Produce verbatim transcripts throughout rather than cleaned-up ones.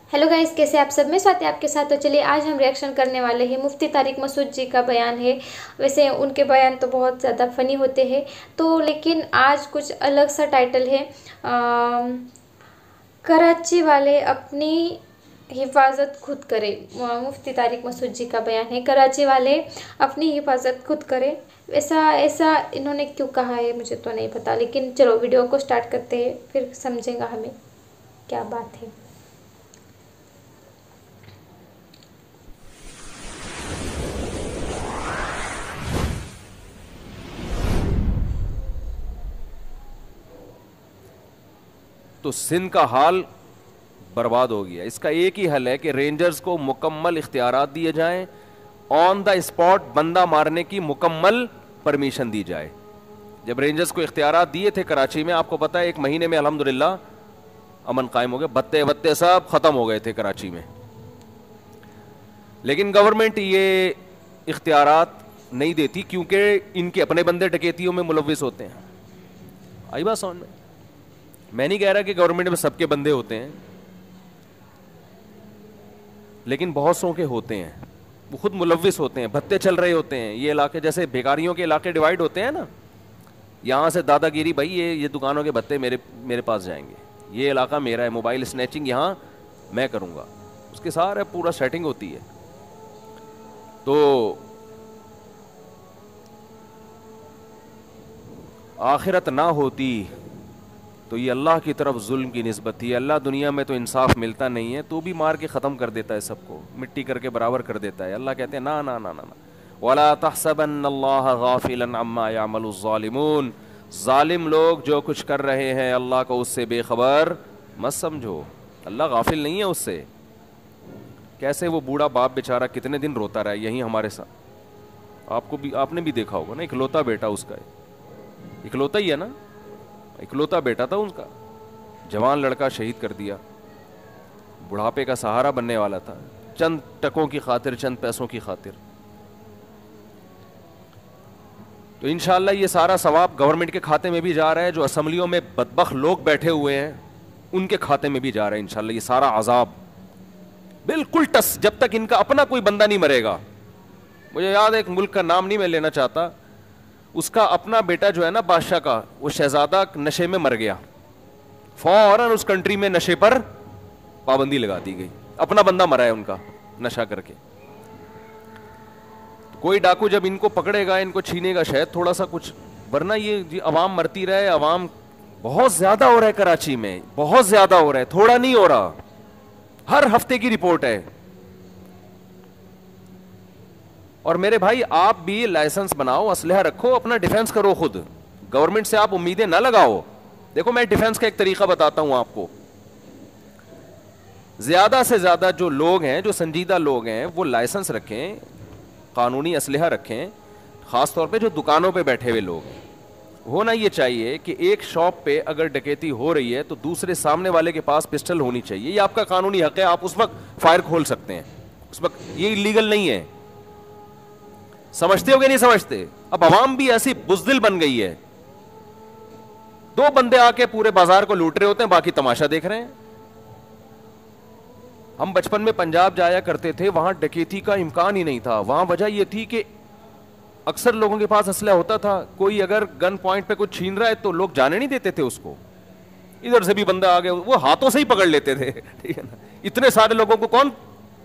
Hello guys, कैसे आप सब। मैं स्वाति आपके साथ। तो चलिए आज हम रिएक्शन करने वाले हैं मुफ्ती तारिक मसूद जी का बयान है। वैसे उनके बयान तो बहुत ज़्यादा फ़नी होते हैं, तो लेकिन आज कुछ अलग सा टाइटल है। अम, कराची वाले अपनी हिफाजत खुद करें। मुफ्ती तारिक मसूद जी का बयान है, कराची वाले अपनी हिफाजत खुद करें। ऐसा ऐसा इन्होंने क्यों कहा है मुझे तो नहीं पता, लेकिन चलो वीडियो को स्टार्ट करते हैं, फिर समझेगा हमें क्या बात है। तो सिंध का हाल बर्बाद हो गया। इसका एक ही हल है कि रेंजर्स को मुकम्मल इख्तियारात दिए जाएं, ऑन द स्पॉट बंदा मारने की मुकम्मल परमिशन दी जाए। जब रेंजर्स को इख्तियारात दिए थे कराची में, आपको पता है एक महीने में अल्हम्दुलिल्लाह अमन कायम हो गया, बत्ते बत्ते सब खत्म हो गए थे कराची में। लेकिन गवर्नमेंट ये इख्तियारात नहीं देती क्योंकि इनके अपने बंदे डकैतियों में मुलविस होते हैं। आई बात समझ में? मैं नहीं कह रहा कि गवर्नमेंट में सबके बंदे होते हैं, लेकिन बहुत सौ के होते हैं, वो खुद मुलविस होते हैं, भत्ते चल रहे होते हैं। ये इलाके जैसे भिखारियों के इलाके डिवाइड होते हैं ना, यहाँ से दादागिरी, भाई ये ये दुकानों के भत्ते मेरे मेरे पास जाएंगे, ये इलाका मेरा है, मोबाइल स्नैचिंग यहाँ मैं करूँगा, उसके सारे पूरा सेटिंग होती है। तो आखिरत ना होती तो ये अल्लाह की तरफ जुल्म की निस्बत थी। अल्लाह दुनिया में तो इंसाफ मिलता नहीं है, तो भी मार के ख़त्म कर देता है, सबको मिट्टी करके बराबर कर देता है। अल्लाह कहते हैं ना ना ना ना ना, वला तहसबन्नल्लाह गाफिलन अम्मा यामलुज़्ज़ालिमून, जालिम लोग जो कुछ कर रहे हैं अल्लाह को उससे बेखबर मत समझो। अल्लाह गाफिल नहीं है उससे। कैसे वो बूढ़ा बाप बेचारा कितने दिन रोता रहा है यहीं हमारे साथ, आपको भी आपने भी देखा होगा ना, इकलौता बेटा उसका है, इकलौता ही है ना, इकलौता बेटा था उनका, जवान लड़का शहीद कर दिया, बुढ़ापे का सहारा बनने वाला था, चंद टकों की खातिर, चंद पैसों की खातिर। तो इंशाअल्लाह ये सारा सवाब गवर्नमेंट के खाते में भी जा रहा है, जो असम्बलियों में बदबख्त लोग बैठे हुए हैं उनके खाते में भी जा रहा है इंशाअल्लाह ये सारा अजाब बिल्कुल टस, जब तक इनका अपना कोई बंदा नहीं मरेगा। मुझे याद है एक मुल्क का नाम नहीं मैं लेना चाहता, उसका अपना बेटा जो है ना बादशाह का, वो शहजादा नशे में मर गया, फौरन उस कंट्री में नशे पर पाबंदी लगा दी गई, अपना बंदा मरा है उनका नशा करके। तो कोई डाकू जब इनको पकड़ेगा, इनको छीनेगा शायद थोड़ा सा कुछ, वरना ये अवाम मरती रहे। अवाम बहुत ज्यादा हो रहा है कराची में, बहुत ज्यादा हो रहा है, थोड़ा नहीं हो रहा, हर हफ्ते की रिपोर्ट है। और मेरे भाई आप भी लाइसेंस बनाओ, असलहा रखो, अपना डिफेंस करो खुद, गवर्नमेंट से आप उम्मीदें ना लगाओ। देखो मैं डिफेंस का एक तरीका बताता हूं आपको, ज्यादा से ज्यादा जो लोग हैं, जो संजीदा लोग हैं, वो लाइसेंस रखें, कानूनी असलहा रखें, खासतौर पे जो दुकानों पे बैठे हुए लोग हैं। होना ये चाहिए कि एक शॉप पे अगर डकैती हो रही है तो दूसरे सामने वाले के पास पिस्टल होनी चाहिए, ये आपका कानूनी हक है, आप उस वक्त फायर खोल सकते हैं, उस वक्त ये इलीगल नहीं है। समझते हो कि नहीं समझते? अब अवाम भी ऐसी बुज़दिल बन गई है, दो बंदे आके पूरे बाजार को लूट रहे होते हैं, बाकी तमाशा देख रहे हैं। हम बचपन में पंजाब जाया करते थे, वहां डकैती का इम्कान ही नहीं था। वहां वजह यह थी कि अक्सर लोगों के पास असलहा होता था, कोई अगर गन पॉइंट पे कुछ छीन रहा है तो लोग जाने नहीं देते थे उसको, इधर से भी बंदा आ गया वो हाथों से ही पकड़ लेते थे, ठीक है ना। इतने सारे लोगों को कौन,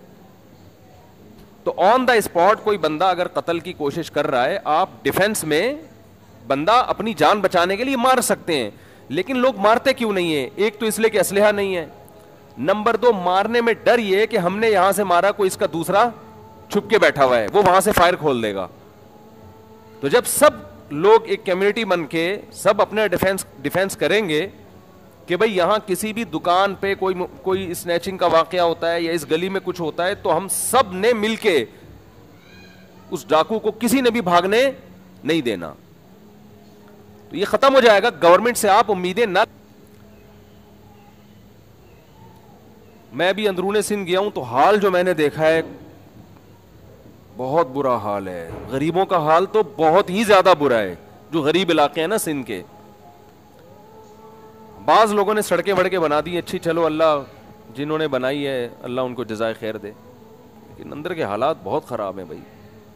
तो ऑन द स्पॉट कोई बंदा अगर कत्ल की कोशिश कर रहा है, आप डिफेंस में बंदा अपनी जान बचाने के लिए मार सकते हैं। लेकिन लोग मारते क्यों नहीं है? एक तो इसलिए कि असलहा नहीं है, नंबर दो मारने में डर ये कि हमने यहां से मारा, कोई इसका दूसरा छुप के बैठा हुआ है, वो वहां से फायर खोल देगा। तो जब सब लोग एक कम्युनिटी बन के सब अपने डिफेंस डिफेंस करेंगे कि भाई यहां किसी भी दुकान पे कोई कोई स्नैचिंग का वाकया होता है या इस गली में कुछ होता है, तो हम सब ने मिलके उस डाकू को किसी ने भी भागने नहीं देना, तो ये खत्म हो जाएगा। गवर्नमेंट से आप उम्मीदें ना, मैं भी अंदरूने सिंध गया हूं तो हाल जो मैंने देखा है बहुत बुरा हाल है। गरीबों का हाल तो बहुत ही ज्यादा बुरा है, जो गरीब इलाके हैं ना सिंध के। बाज लोगों ने सड़कें वड़कें बना दी अच्छी, चलो अल्लाह जिन्होंने बनाई है अल्लाह उनको जज़ाए खैर दे, लेकिन अंदर के हालात बहुत ख़राब हैं भाई।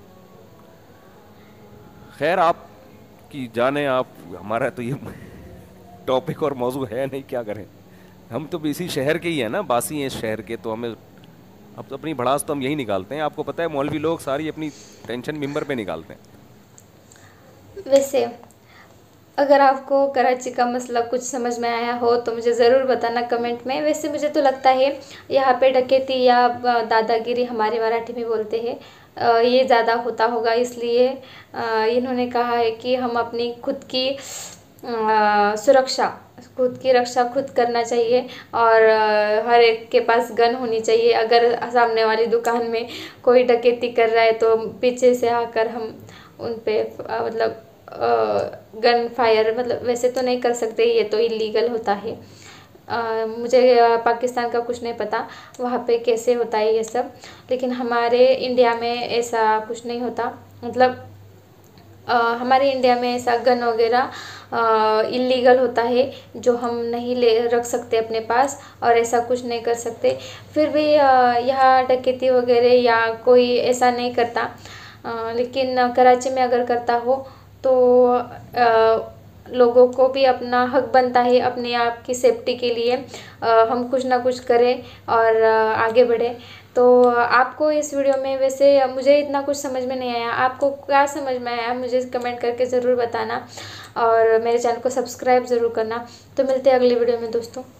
खैर आप की जाने आप, हमारा तो ये टॉपिक और मौजू है नहीं, क्या करें। हम तो इसी शहर के ही हैं ना, बासी हैं इस शहर के, तो हमें अब तो अपनी भड़ास तो हम यही निकालते हैं। आपको पता है मौलवी लोग सारी अपनी टेंशन मिंबर पे निकालते हैं। वैसे अगर आपको कराची का मसला कुछ समझ में आया हो तो मुझे ज़रूर बताना कमेंट में। वैसे मुझे तो लगता है यहाँ पे डकैती या दादागिरी, हमारे मराठी में बोलते हैं, ये ज़्यादा होता होगा, इसलिए इन्होंने कहा है कि हम अपनी खुद की सुरक्षा, खुद की रक्षा खुद करना चाहिए और हर एक के पास गन होनी चाहिए। अगर सामने वाली दुकान में कोई डकैती कर रहा है तो पीछे से आकर हम उन पे मतलब गन फायर, मतलब वैसे तो नहीं कर सकते, ये तो इलीगल होता है। आ, मुझे पाकिस्तान का कुछ नहीं पता वहाँ पे कैसे होता है ये सब, लेकिन हमारे इंडिया में ऐसा कुछ नहीं होता। मतलब आ, हमारे इंडिया में ऐसा गन वगैरह इलीगल होता है जो हम नहीं ले रख सकते अपने पास और ऐसा कुछ नहीं कर सकते। फिर भी यहाँ डकैती वगैरह या कोई ऐसा नहीं करता, आ, लेकिन कराची में अगर करता हो तो आ, लोगों को भी अपना हक बनता है अपने आप की सेफ्टी के लिए आ, हम कुछ ना कुछ करें और आ, आगे बढ़े। तो आपको इस वीडियो में, वैसे मुझे इतना कुछ समझ में नहीं आया, आपको क्या समझ में आया मुझे कमेंट करके ज़रूर बताना और मेरे चैनल को सब्सक्राइब ज़रूर करना। तो मिलते हैं अगले वीडियो में दोस्तों।